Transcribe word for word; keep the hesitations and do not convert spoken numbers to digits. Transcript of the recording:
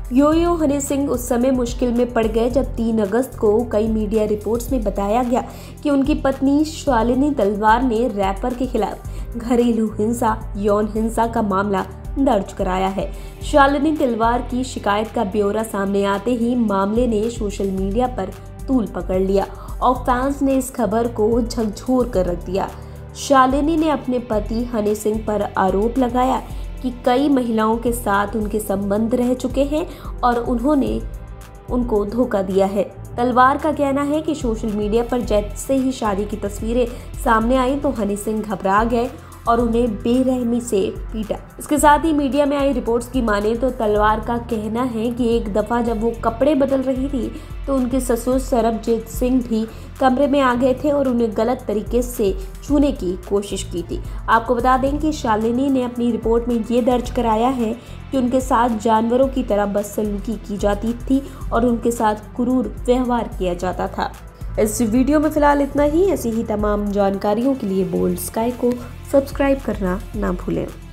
यो यो हनी सिंह उस समय मुश्किल में पड़ गए जब तीन अगस्त को कई मीडिया रिपोर्ट्स में बताया गया कि उनकी पत्नी शालिनी तलवार ने रैपर के खिलाफ घरेलू हिंसा, यौन हिंसा का मामला दर्ज कराया है। शालिनी तलवार की शिकायत का ब्यौरा सामने आते ही मामले ने सोशल मीडिया पर तूल पकड़ लिया और फैंस ने इस खबर को झकझोर कर रख दिया। शालिनी ने अपने पति हनी सिंह पर आरोप लगाया कि कई महिलाओं के साथ उनके संबंध रह चुके हैं और उन्होंने उनको धोखा दिया है। तलवार का कहना है कि सोशल मीडिया पर जैसे ही शादी की तस्वीरें सामने आई तो हनी सिंह घबरा गए और उन्हें बेरहमी से पीटा। इसके साथ ही मीडिया में आई रिपोर्ट्स की माने तो तलवार का कहना है कि एक दफ़ा जब वो कपड़े बदल रही थी तो उनके ससुर सरबजीत सिंह भी कमरे में आ गए थे और उन्हें गलत तरीके से छूने की कोशिश की थी। आपको बता दें कि शालिनी ने अपनी रिपोर्ट में ये दर्ज कराया है कि उनके साथ जानवरों की तरह बदसलूकी की जाती थी और उनके साथ क्रूर व्यवहार किया जाता था। इस वीडियो में फिलहाल इतना ही। ऐसी ही तमाम जानकारियों के लिए बोल्ड स्काई को सब्सक्राइब करना ना भूलें।